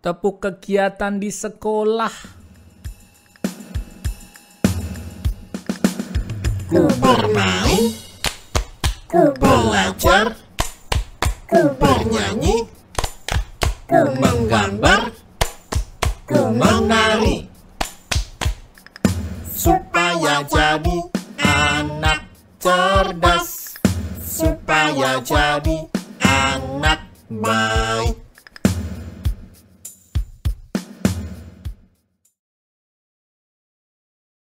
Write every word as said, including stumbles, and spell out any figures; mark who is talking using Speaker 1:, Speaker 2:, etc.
Speaker 1: tepuk kegiatan di sekolah.
Speaker 2: Ku bermain, ku belajar, ku bernyanyi, ku menggambar, ku menari, supaya jadi anak cerdas, supaya jadi anak baik.